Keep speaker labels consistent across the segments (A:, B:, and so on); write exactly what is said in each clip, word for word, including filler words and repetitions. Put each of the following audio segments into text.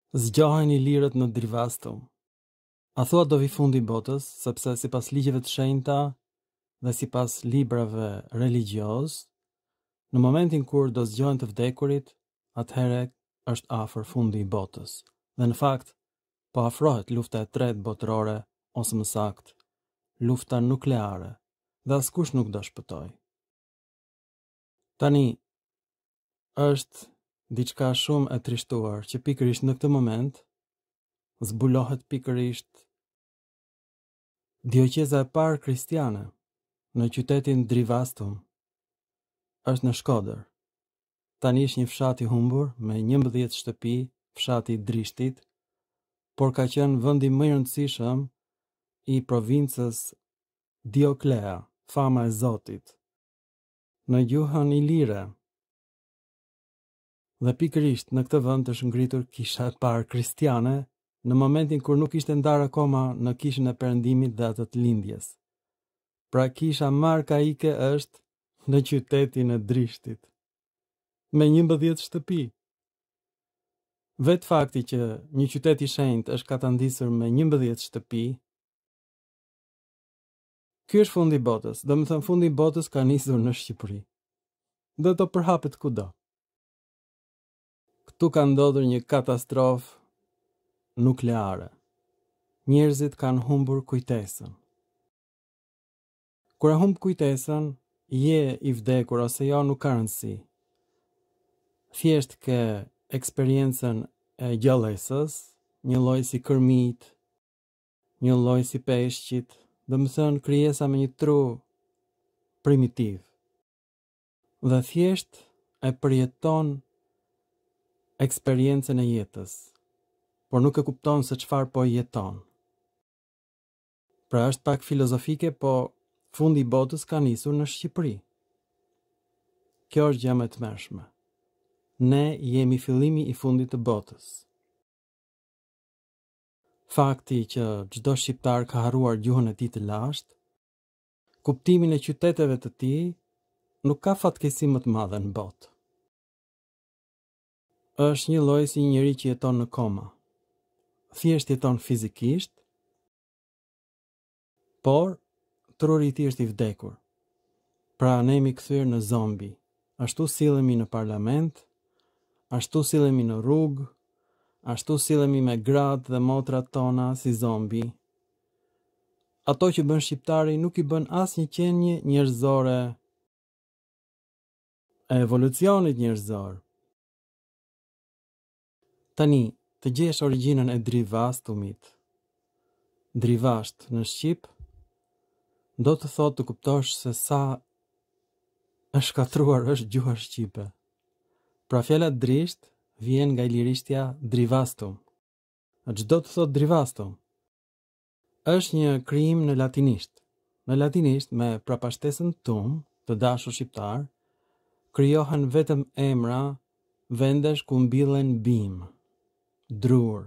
A: Zgjahen i lirët në Drivastum. A thua do vi fundi i botës, sepse sipas ligjeve të shenjta dhe sipas librave religjios, në momentin kur do zgjohen të vdekurit, atëherë është afër fundi i botës. Dhe në fakt, po afrohet lufta e tretë botërore, ose më saktë, lufta nukleare, dhe askush nuk do shpëtoj. Tani, është diçka shumë e trishtuar që pikërisht në këtë moment zbulohet pikërisht dioqeza e parë kristiane në qytetin Drivastum. Është në Shkodër. Tani është një fshat i humbur me njëmbëdhjetë shtëpi, fshati i Drishtit, por ka qenë vendi më i rëndësishëm i provincës Dioklea, fama e Zotit, në gjuhën ilire. Dhe pikërisht në këtë vend është ngritur kisha e parë kristiane në momentin kur nuk ishte ndarë akoma në kishën e Perëndimit dhe atë të lindjes. Pra kisha më arkaike është në qytetin e Drishtit, me njëmbëdhjetë shtëpi. Vetë fakti që një qytet i shenjtë është katandisur me njëmbëdhjetë shtëpi, ky është fundi i botës. Do të thënë fundi i botës ka nisur në Shqipëri. Dhe do përhapet kudo. Këtu ka ndodhur një katastrofë nukleare. Njerëzit kanë humbur kujtesën. Kur e humb kujtesën, je i vdekur ose jo nuk ka rëndësi. Thjesht ke eksperiencën e gjallësës, një lloj si kërmit, një lloj si peshqit, do të thënë krijesa me një tru primitiv. Dhe thjesht e përjeton eksperiencën e jetës, por nuk e kupton se çfarë po jeton. Pra është pak filozofike, po fundi i botës ka nisur në Shqipëri. Kjo është gjë më e tmerrshme. Ne jemi fillimi i fundit të botës. Fakti që çdo shqiptar ka harruar gjuhën e tij të lashtë, kuptimin e qyteteve të tij, nuk ka fatkeqësi më të madhe në botë. Është një lloj si një njeri që jeton në koma. Thjesht jeton fizikisht, por truri i tij është i vdekur. Pra ne jemi kthyer në zombi. Ashtu sillemi në parlament, ashtu sillemi në rrugë, ashtu sillemi me gratë dhe motrat tona si zombi. Ato që bën shqiptari nuk i bën asnjë qenie njerëzore e evolucionit njerëzor. Tani, të gjesh origjinën e Drivastumit. Drivasht në Shqip, do të thotë të kuptosh se sa e shkatruar është gjuha shqipe. Pra fjala drisht vjen nga ilirishtja Drivastum. Çdo të thotë Drivastum. Është një krijim në latinisht. Në latinisht me prapashtesën tum, të dashur shqiptar, krijohen vetëm emra vendesh ku mbillen bim, drur.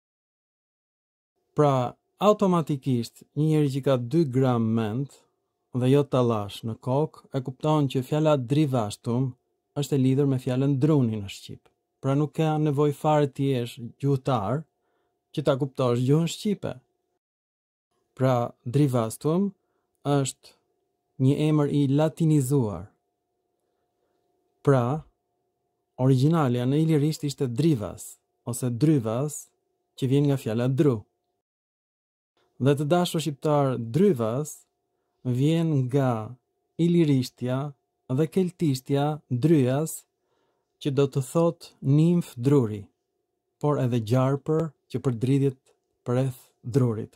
A: Pra, automatikisht, një njeri që ka dy gram mend dhe jo tallash në kokë, e kupton që fjala Drivastum është e lidhur me fjalën druni në Shqip. Pra nuk ka nevojë fare të jesh gjuhëtar që ta kuptosh gjuhën shqipe. Pra, Drivastum është një emër i latinizuar. Pra, origjinalja në ilirisht ishte Drivas, ose Dryvas, që vjen nga fjala dru. Dhe të dashur shqiptar, Dryvas vjen nga ilirishtja dhe keltishtja Dryas, që do të thot nimf druri, por edhe gjarpër që përdridhet përreth drurit.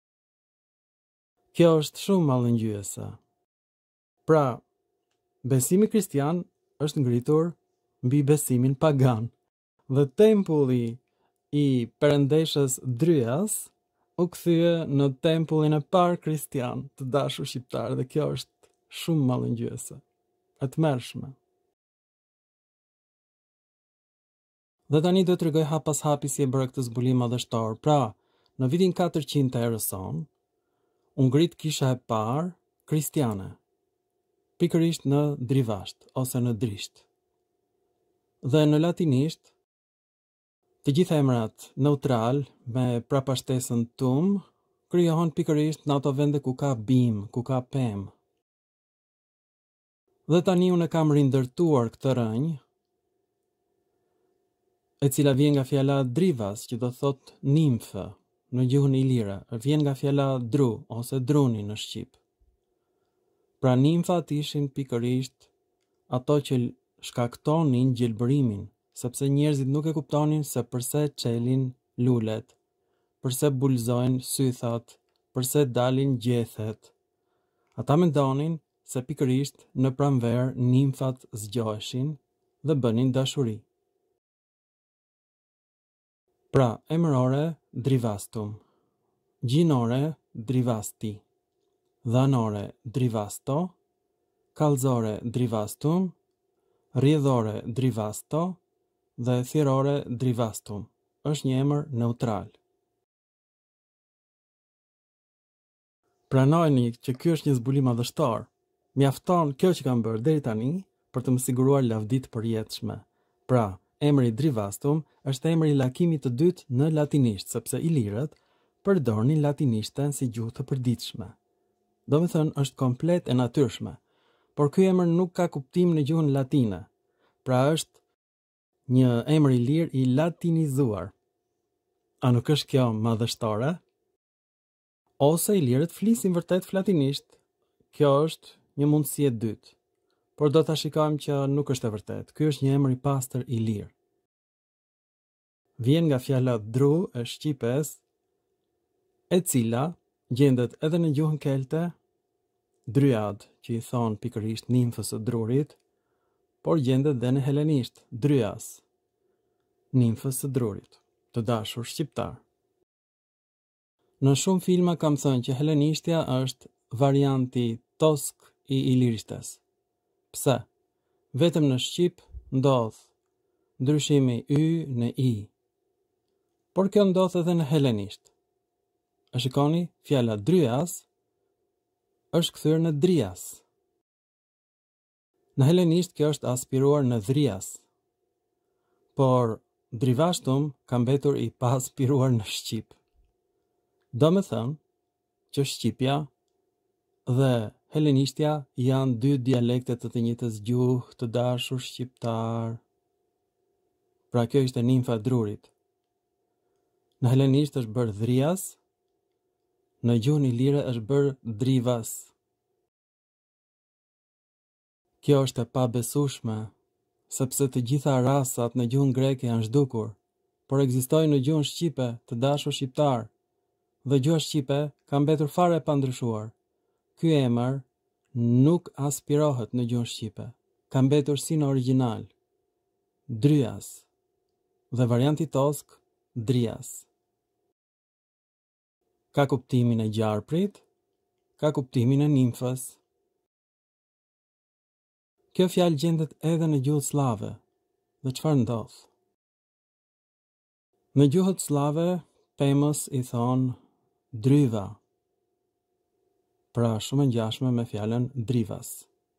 A: Kjo është shumë mallëngjyese. Pra, besimi kristian është ngritur mbi besimin pagan, dhe tempulli i perëndeshës Dryas u kthye në tempullin e parë kristian të dashur shqiptar, dhe kjo është shumë mallëngjyese, e tmerrshme. Dhe tani do të tregoj hap pas hapi si e bëra këtë zbulim madhështor. Pra, në vitin katërqind të erës sonë, u ngrit kisha e parë kristiane, pikërisht në Drivasht ose në Drisht. Dhe në latinisht Të gjitha emrat neutral me prapashtesën tum krijohen pikërisht në ato vende ku ka bim, ku ka pem. Dhe tani unë kam rindërtuar këtë rënjë, e cila vjen nga fjala drivas, që do thot nimfë në gjuhën ilire, vjen nga fjala dru ose druni në shqip. Pra nimfat ishin pikërisht ato që shkaktonin gjelbërimin, sepse njerëzit nuk e kuptonin se përse çelin lulet, përse bulzojnë sythat, përse dalin gjethet. Ata mendonin se pikërisht në pranverë nimfat zgjoheshin dhe bënin dashuri. Pra, emërore drivastum, gjinore drivasti, dhanore drivasto, kallëzore drivastum, rrjedhore drivasto dhe thjerore drivastum. Është një emër neutral. Pranojeni që ky është një zbulim madhështor. Mjafton kjo që kam bërë deri tani për të më siguruar lavdi të përjetshme. Pra, emri drivastum është emri i lakimit të dytë në latinisht, sepse ilirët përdornin latinishten si gjuhë të përditshme. Do me thënë është komplet e natyrshme, por ky emër nuk ka kuptim në gjuhën latine. Pra është një emër i lirë i latinizuar. A nuk është kjo madhështore? Ose ilirët flisin vërtet flatinisht. Kjo është një mundësi e dytë. Por do ta shikojmë që nuk është e vërtet. Ky është një emër i pastër i lirë. Vjen nga fjala dru e shqipes, e cila gjendet edhe në gjuhën kelte, dryad, që i thon pikërisht nimfës së drurit, por gjendet edhe në helenisht, dryas, nimfës së drurit, të dashur shqiptar. Në shumë filma kam thënë që helenishtja është varianti tosk i ilirishtes. Pse? Vetëm në Shqip ndodh ndryshimi y në i. Por kjo ndodh edhe në helenisht. E shikoni, fjala dryas është kthyer në drias. Në helenisht kjo është aspiruar në dhrias. Por drivashtum ka mbetur i pa aspiruar në Shqip. Do me thënë që Shqipja dhe helenishtja janë dy dialekte të të njëjtës gjuhë, të dashur shqiptar. Pra kjo ishte nimfa e drurit. Në helenisht është bërë dhrias, në gjuhën ilire është bërë drivas. Kjo është e pabesueshme, sepse të gjitha rasat në gjuhën greke janë zhdukur, por ekzistojnë në gjuhën shqipe, të dashur shqiptar. Dhe gjuha shqipe ka mbetur fare e pandryshuar. Ky emër nuk aspirohet në gjuhën shqipe. Ka mbetur si në origjinal. Dryas. Dhe varianti tosk, drias. Ka kuptimin e gjarprit, ka kuptimin e nimfës. Kjo fjalë gjendet edhe në gjuhën slave. Dhe çfarë ndodh? Në gjuhët slave, pemës i thon dryva, pra shumë ngjashme me fjalën drivas.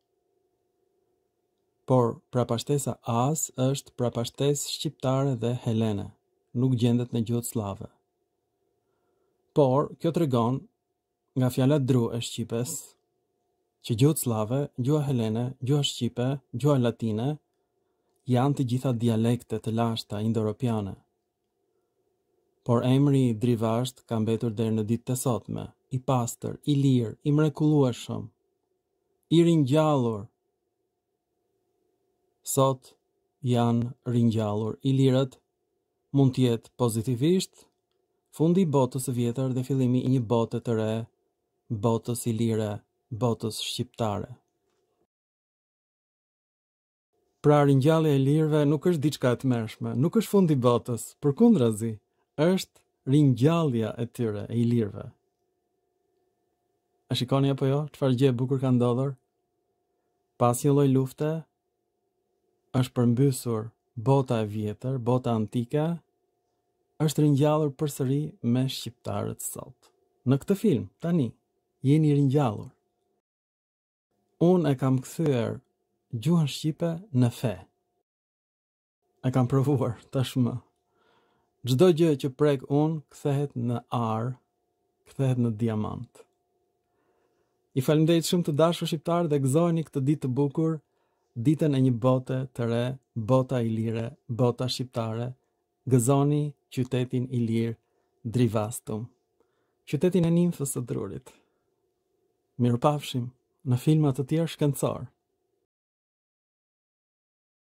A: Por prapashtesa as është prapashtesë shqiptare dhe helene, nuk gjendet në gjuhët slave. Por kjo tregon nga fjala dru e shqipes që gjuhët slave, gjuha helene, gjuha shqipe, gjuha latine janë të gjitha dialekte të lashta indo-europiane. Por emri drivasht ka mbetur deri në ditët e sotme, i pastër, i lirë, i mrekullueshëm, i ringjallur. Sot janë ringjallur. Ilirët mund të jetë pozitivisht fundi i botës së vjetër dhe fillimi i një bote të re, botës ilire, botës shqiptare. Pra ringjallja e lirëve nuk është diçka e tmerrshme, nuk është fundi i botës, përkundrazi, është ringjallja e tyre, e ilirëve. A shikoni apo jo, çfarë gjë e bukur ka ndodhur? Pas një lloj lufte, është përmbysur bota e vjetër, bota antike, është ringjallur përsëri me shqiptarët sot. Në këtë film, tani, jeni ringjallur. Unë e kam kthyer gjuhën shqipe në fe. E kam provuar tashmë. Çdo gjë që prek unë kthehet në ar, kthehet në diamant. I falenderoj shumë të dashur shqiptar dhe gëzojeni këtë ditë të bukur, ditën e një bote të re, bota ilire, bota shqiptare. Gëzoni qytetin ilir Drivastum, qytetin e nimfës së drurit. Mirupafshim në filma të tjerë shkencor.